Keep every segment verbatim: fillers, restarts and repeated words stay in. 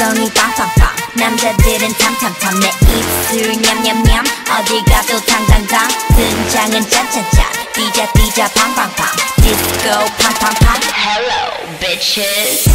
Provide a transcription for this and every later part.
엉덩이 빵빵빵 남자들은 탐탐탐 내 입술 냠냠냠 어디 가도 당당당 등장은 짠짠짠 뛰자 뛰자 팡팡팡 디스코 팡팡팡 Hello bitches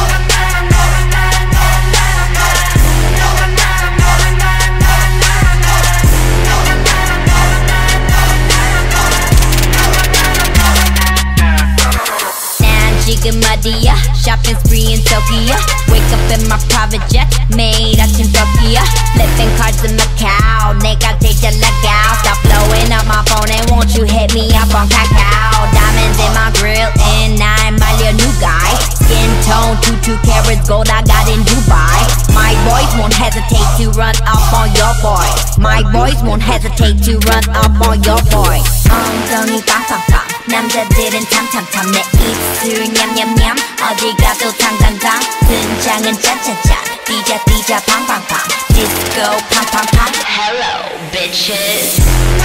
지금 어디야? Shopping spree in Tokyo Wake up in my private jet 매일 아침 Tokyo Flipping cards in Macau 내가 제일 잘 나가 Stop blowing up my phone and won't you hit me up on Kakao Diamonds in my grill and 날 말려 new guy Skin tone two two carats gold I got in Dubai My boys won't hesitate to run up on your boy My boys won't hesitate to run up on your boy 엉덩이 빵빵빵 남자들은 탐탐탐 내 입술 냠냠냠 어디 가도 당당당 등장은 짠짠짠 뛰자 뛰자 팡팡팡 디스코 팡팡팡 Hello bitches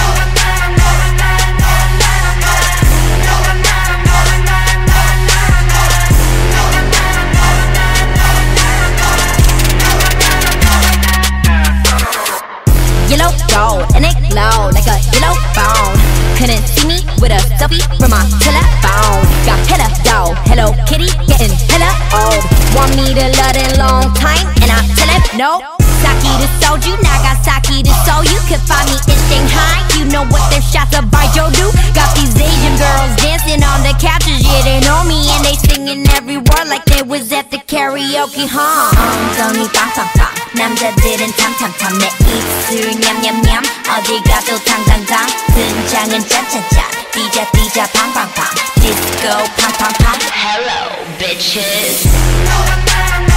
Yellow gold and it glow like a yellow phone Couldn't see me with a selfie from my telephone Got hella dough, Hello Kitty getting hella old Want me to love it long time and I tell him no Saki to soju, Nagasaki to Seoul You can find me in Shanghai You know what their shots of Baijiu do Got these Asian girls dancing on the couches Yeah they know me and they singing every word Like they was at the karaoke huh 엉덩이 빵빵빵 남자들은 탐탐탐 내 입술 냠냠냠 어디 가도 당당당 등장은 짠짠짠 뛰자 뛰자 팡팡팡 디스코 팡팡팡 Hello bitches